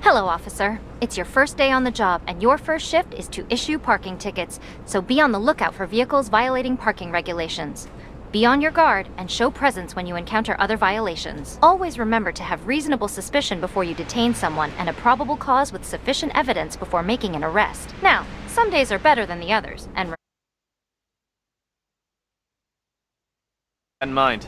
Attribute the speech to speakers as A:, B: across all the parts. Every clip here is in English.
A: Hello, officer. It's your first day on the job, and your first shift is to issue parking tickets, so be on the lookout for vehicles violating parking regulations. Be on your guard and show presence when you encounter other violations. Always remember to have reasonable suspicion before you detain someone and a probable cause with sufficient evidence before making an arrest. Now, some days are better than the others, and
B: in mind.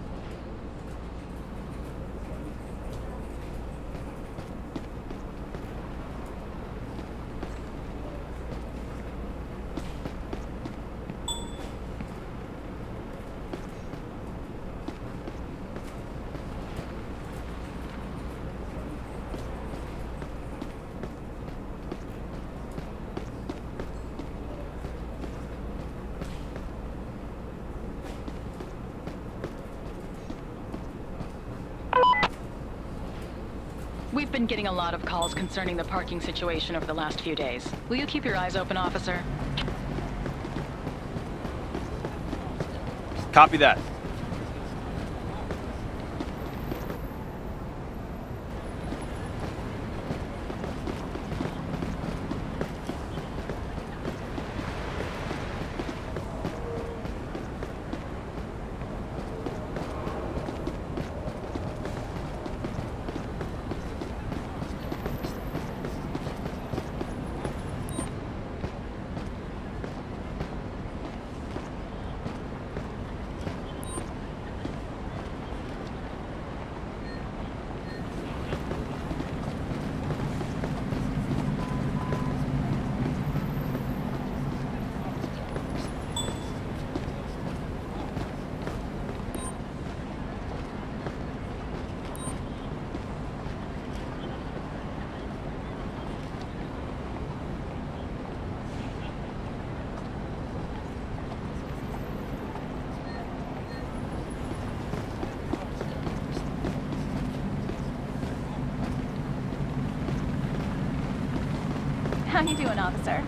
C: We've been getting a lot of calls concerning the parking situation over the last few days. Will you keep your eyes open, officer?
B: Copy that.
D: How you doing, officer?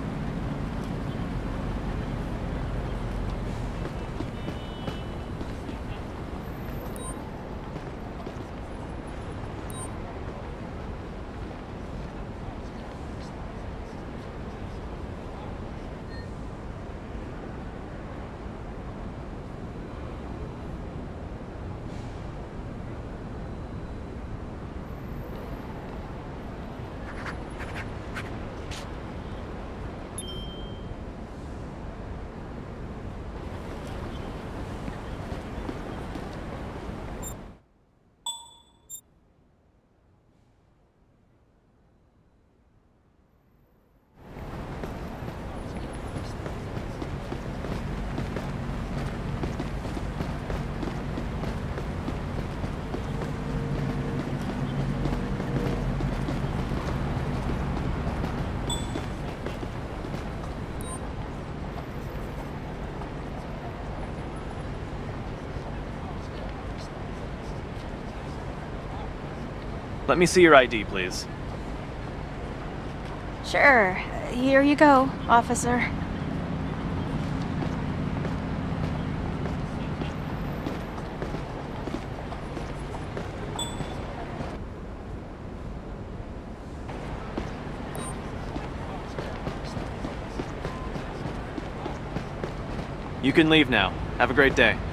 B: Let me see your ID, please.
D: Sure. Here you go, officer.
B: You can leave now. Have a great day.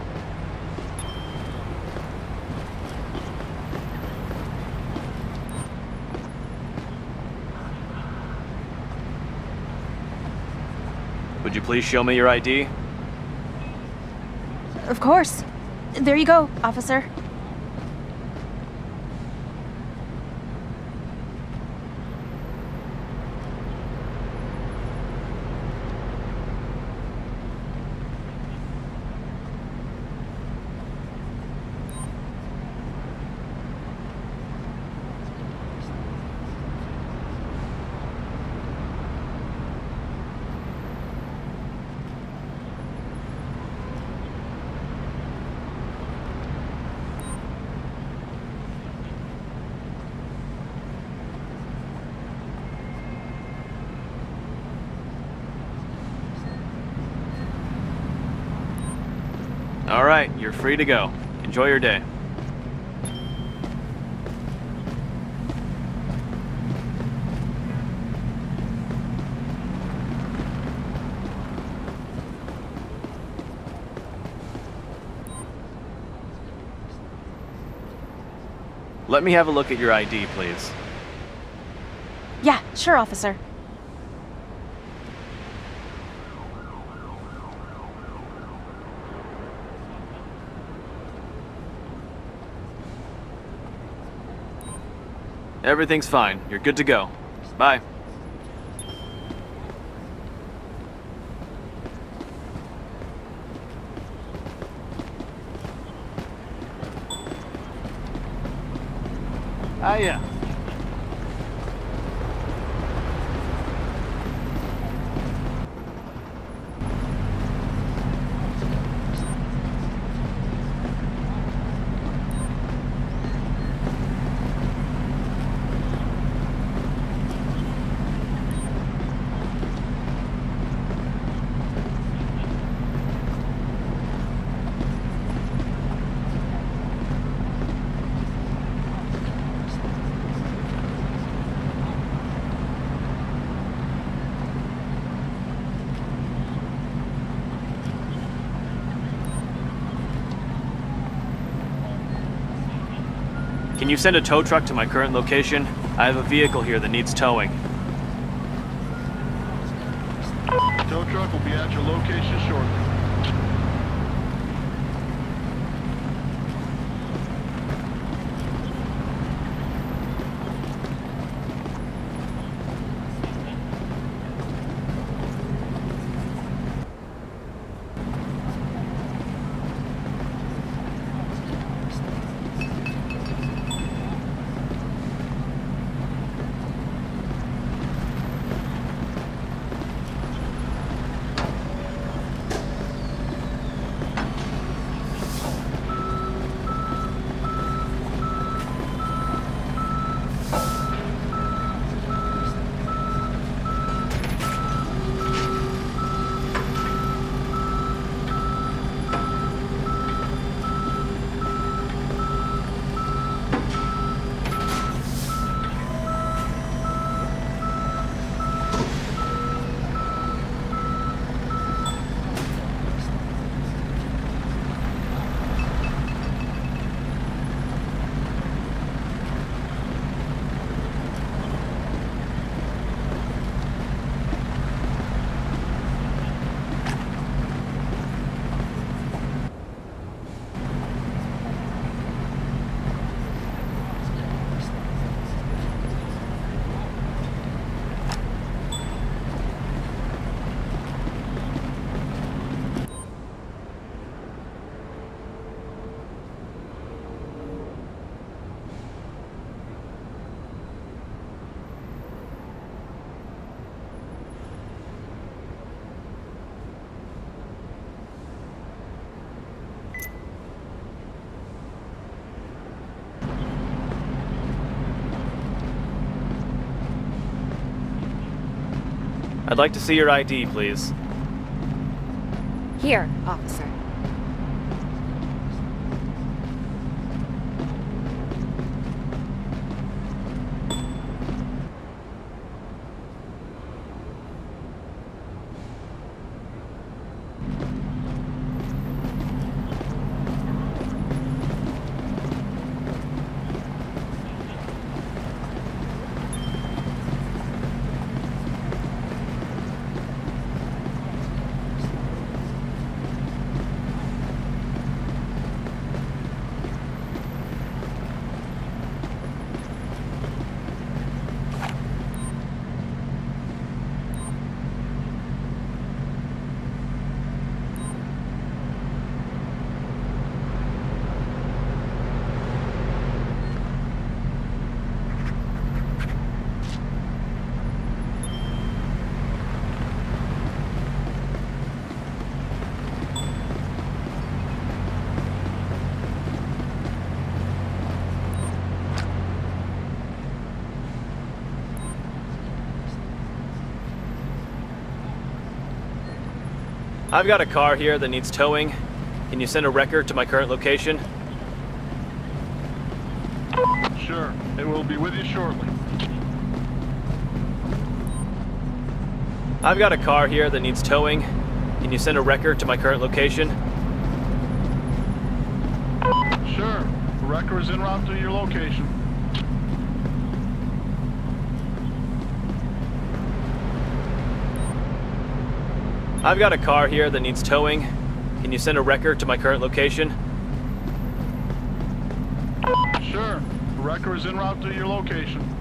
B: Would you please show me your ID?
D: Of course. There you go, officer.
B: All right, you're free to go. Enjoy your day. Let me have a look at your ID, please.
D: Yeah, sure, officer.
B: Everything's fine. You're good to go. Bye. Yeah. Can you send a tow truck to my current location? I have a vehicle here that needs towing.
E: Tow truck will be at your location shortly.
B: I'd like to see your ID, please.
A: Here, officer.
B: I've got a car here that needs towing. Can you send a wrecker to my current location?
E: Sure, it will be with you shortly.
B: I've got a car here that needs towing. Can you send a wrecker to my current location?
E: Sure, the wrecker is en route to your location.
B: I've got a car here that needs towing. Can you send a wrecker to my current location?
E: Sure. The wrecker is en route to your location.